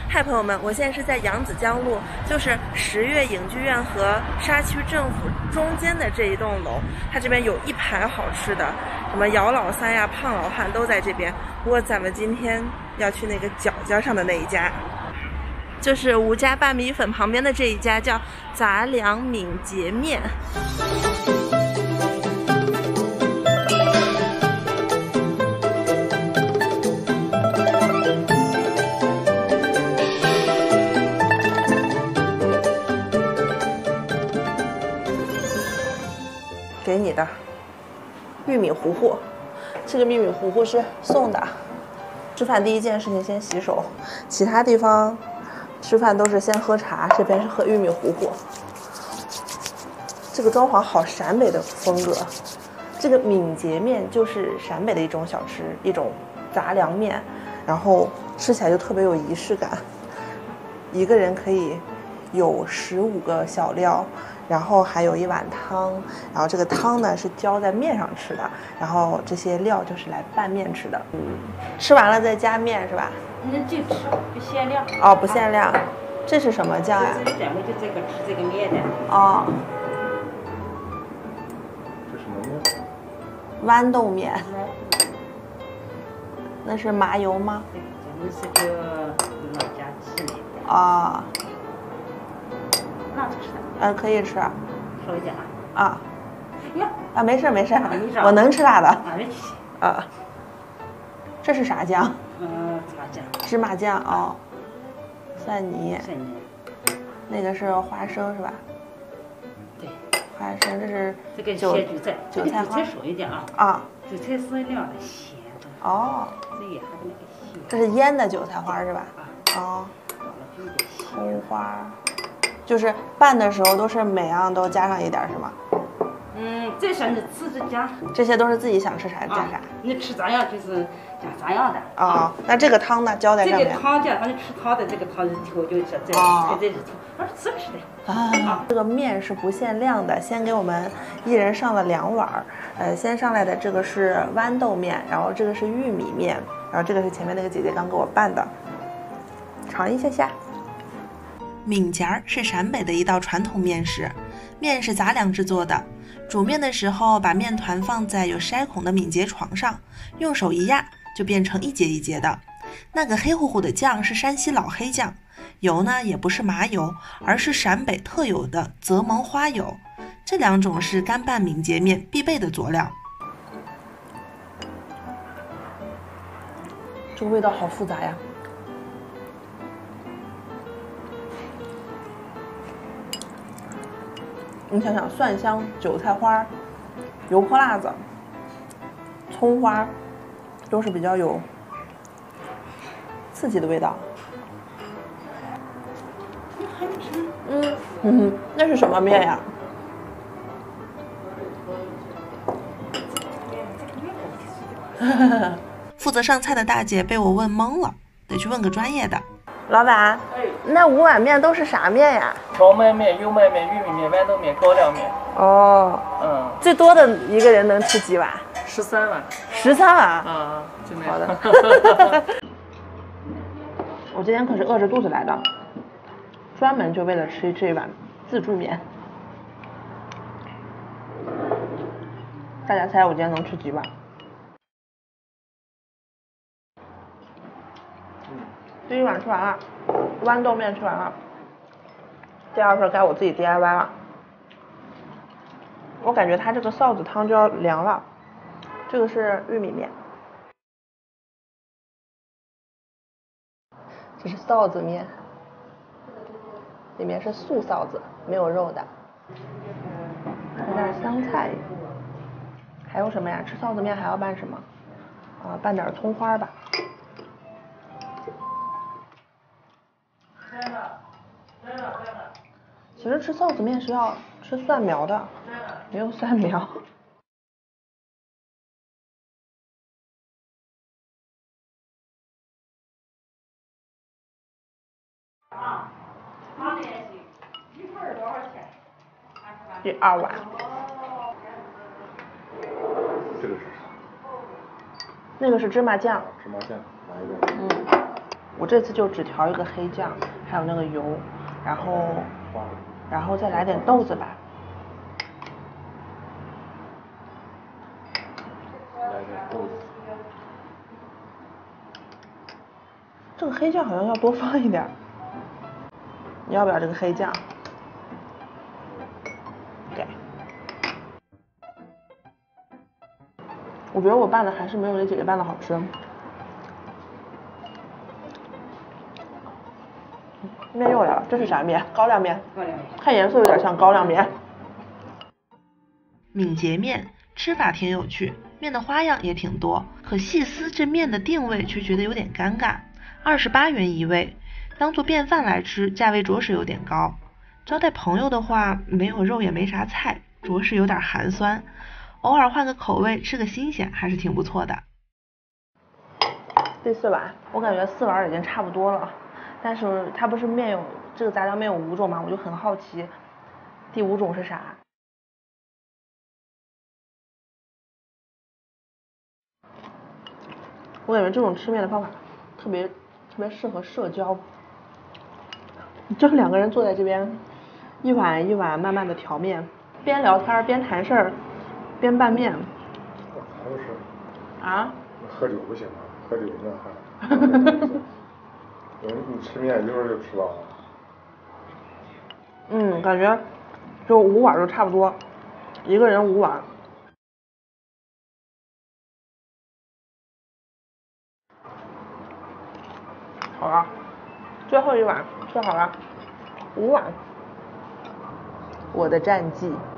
嗨，朋友们，我现在是在扬子江路，就是十月影剧院和沙区政府中间的这一栋楼。它这边有一排好吃的，什么姚老三呀、胖老汉都在这边。不过咱们今天要去那个角角上的那一家，就是吴家拌米粉旁边的这一家，叫杂粮敏捷面。给你的玉米糊糊，这个玉米糊糊是送的。吃饭第一件事情先洗手，其他地方吃饭都是先喝茶，这边是喝玉米糊糊。这个装潢好陕北的风格。这个敏捷面就是陕北的一种小吃，一种杂粮面，然后吃起来就特别有仪式感。一个人可以有15个小料。然后还有一碗汤，然后这个汤呢是浇在面上吃的，然后这些料就是来拌面吃的。吃完了再加面是吧？ 那就吃不限量。 哦，不限量。这是什么酱呀？ 咱们就这个吃这个面的。 哦。 这什么面？ 豌豆面。那是麻油吗？ 咱们是个老家吃的。 啊。 那吃的。 可以吃。 稍微点啊。啊。 呀。 啊，没事没事，我能吃辣的。啊。这是啥酱？ 茶酱。 芝麻酱哦。蒜泥。 蒜泥。 那个是花生是吧？ 对。 花生，这是这个咸韭菜。 韭菜花。 韭菜少一点啊。 啊。 韭菜是凉的咸的。 哦。 这也还有那个咸。 这是腌的韭菜花是吧？ 哦。 葱花。就是拌的时候都是每样都加上一点是吗？ 这是你自己加。 这些都是自己想吃啥加啥。 你吃咋样就是加咋样的。 啊，那这个汤呢？浇在上面。 这个汤加上你吃汤的这个汤是调就这里头，那是自吃的。 啊，这个面是不限量的，先给我们一人上了2碗。先上来的这个是豌豆面，然后这个是玉米面，然后这个是前面那个姐姐刚给我拌的，尝一下下。敏捷儿是陕北的一道传统面食，面是杂粮制作的。煮面的时候，把面团放在有筛孔的敏捷床上，用手一压，就变成一节一节的。那个黑乎乎的酱是山西老黑酱，油呢也不是麻油，而是陕北特有的泽蒙花油。这2种是干拌敏捷面必备的佐料。这个味道好复杂呀。你想想，蒜香、韭菜花、油泼辣子、葱花，都是比较有刺激的味道。那是什么面呀？负责上菜的大姐被我问懵了，得去问个专业的。老板，那5碗面都是啥面呀？ 荞麦面、油麦面、玉米面、豌豆面、高粱面。 哦。最多的一个人能吃几碗 ？13碗。 13碗？ 啊，就那样。 好的。我今天可是饿着肚子来的，专门就为了吃这一碗自助面。大家猜我今天能吃几碗？第1碗吃完了，豌豆面吃完了，第2份该我自己 DIY 了。我感觉它这个臊子汤就要凉了。这个是玉米面，这是臊子面，里面是素臊子，没有肉的。有点香菜。还有什么呀？吃臊子面还要拌什么？拌点葱花吧。其实吃臊子面是要吃蒜苗的，没有蒜苗。第2碗。 这个是啥？ 那个是芝麻酱。 芝麻酱，来一个。 我这次就只调一个黑酱，还有那个油，然后再来点豆子吧。 来点豆子。 这个黑酱好像要多放一点，你要不要这个黑酱？给。我觉得我拌的还是没有那姐姐拌的好吃。面又来了，这是啥面？高粱面。 高粱面。 看颜色有点像高粱面。敏捷面吃法挺有趣，面的花样也挺多，可细思这面的定位却觉得有点尴尬。28元一位，当做便饭来吃，价位着实有点高。招待朋友的话，没有肉也没啥菜，着实有点寒酸。偶尔换个口味，吃个新鲜，还是挺不错的。第4碗，我感觉4碗已经差不多了，但是它不是面有这个杂粮面有5种嘛，我就很好奇，第5种是啥？我感觉这种吃面的方法特别适合社交，就2个人坐在这边，一碗一碗慢慢的调面，边聊天边谈事儿，边拌面。 还有事啊？ 喝酒不行吗？喝酒那还。你吃面一会儿就吃饱了。 感觉就5碗就差不多，一个人5碗。好了，最后一碗吃好了，5碗。我的战绩。